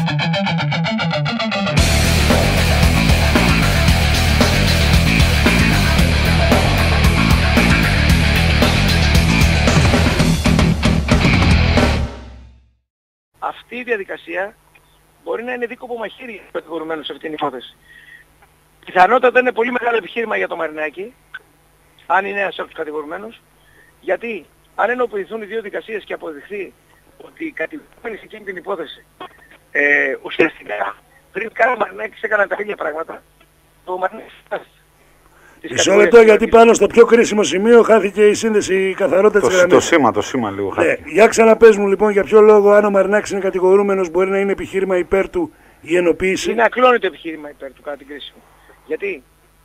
Αυτή η διαδικασία μπορεί να είναι δίκοπο μαχαίρι για τους κατηγορουμένους σε αυτήν την υπόθεση. Πιθανότατα είναι πολύ μεγάλο επιχείρημα για το Μαρινάκη, αν είναι ένας από τους κατηγορουμένους, γιατί αν ενοποιηθούν οι δύο δικασίες και αποδειχθεί ότι οι κατηγορούμενοι σε εκείνη την υπόθεση ουσιαστικά πριν καν ο Μαρινάκης έκαναν τα ίδια πράγματα, το Μαρινάκης μισό λεπτό, γιατί πάνω στο πιο κρίσιμο σημείο χάθηκε η σύνδεση, η καθαρότητα της γραμμής. Το σήμα λίγο χάθηκε. Για ξαναπες μου λοιπόν για ποιο λόγο, αν ο Μαρινάκης είναι κατηγορούμενος, μπορεί να είναι επιχείρημα υπέρ του η ενοποίηση. Είναι ακλόνητο επιχείρημα υπέρ του κατά την κρίση μου. Γιατί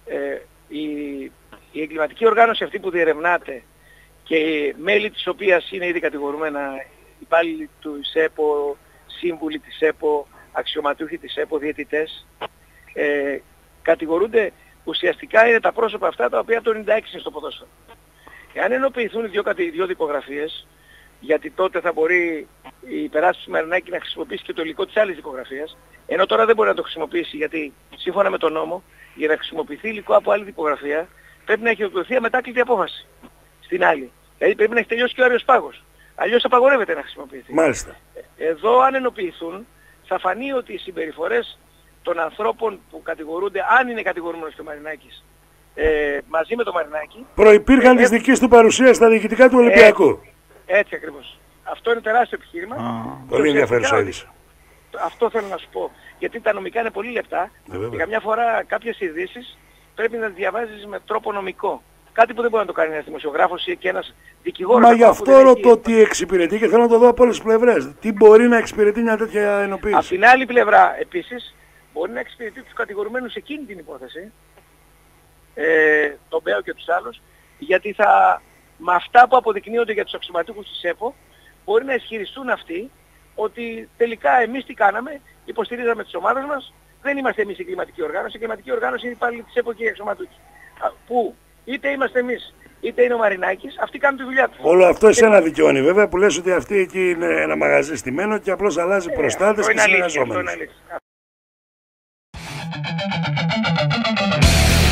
η εγκληματική οργάνωση αυτή που διερευνάται και μέλη της οποίας είναι ήδη κατηγορούμενα, υπάλληλοι του ΕΠΟ, σύμβουλοι της ΕΠΟ, αξιωματούχοι της ΕΠΟ, διαιτητές, κατηγορούνται, ουσιαστικά είναι τα πρόσωπα αυτά τα οποία το 96 είναι στο ποδόσφαιρο. Εάν ενοποιηθούν οι δύο δικογραφίες, γιατί τότε θα μπορεί η υπεράσπιση Μαρινάκη να χρησιμοποιήσει και το υλικό της άλλης δικογραφίας, ενώ τώρα δεν μπορεί να το χρησιμοποιήσει γιατί σύμφωνα με τον νόμο για να χρησιμοποιηθεί υλικό από άλλη δικογραφία πρέπει να έχει δοθεί αμετάκλητη απόφαση στην άλλη. Δηλαδή πρέπει να έχει τελειώσει και ο Άριος Πάγος. Αλλιώς απαγορεύεται να χρησιμοποιηθεί. Μάλιστα. Εδώ αν ενοποιηθούν θα φανεί ότι οι συμπεριφορές των ανθρώπων που κατηγορούνται, αν είναι κατηγορούμενος και ο Μαρινάκης, μαζί με τον Μαρινάκη, προϋπήρχαν της δικής του παρουσίας στα διοικητικά του Ολυμπιακού. Έτσι ακριβώς. Αυτό είναι τεράστιο επιχείρημα. Πολύ ενδιαφέρουσα είδηση. Αυτό θέλω να σου πω. Γιατί τα νομικά είναι πολύ λεπτά και καμιά φορά κάποιες ειδήσεις πρέπει να τις διαβάζεις με τρόπο νομικό. Κάτι που δεν μπορεί να το κάνει ένας δημοσιογράφος ή και ένας δικηγόρος. Μα γι' αυτό ρωτώ τι εξυπηρετεί και θέλω να το δω από όλες τις πλευρές. Τι μπορεί να εξυπηρετεί μια τέτοια ενοποίηση. Από την άλλη πλευρά επίσης μπορεί να εξυπηρετεί τους κατηγορουμένους σε εκείνη την υπόθεση, τον Μπέο και τους άλλους, γιατί με αυτά που αποδεικνύονται για τους αξιωματούχους της ΕΠΟ μπορεί να ισχυριστούν αυτοί ότι τελικά εμείς τι κάναμε, υποστηρίζαμε τις ομάδες μας, δεν είμαστε εμείς η κλιματική οργάνωση, η κλιματική οργάνωση είναι υπάλληλοι της ΕΠΟ και οι αξιωματούχοι. Που είτε είμαστε εμείς, είτε είναι ο Μαρινάκης, αυτοί κάνουν τη δουλειά τους. Όλο αυτό εσένα δικαιώνει βέβαια που λες ότι αυτή εκεί είναι ένα μαγαζί στημένο και απλώς αλλάζει προστάτες και συνεργαζόμενους.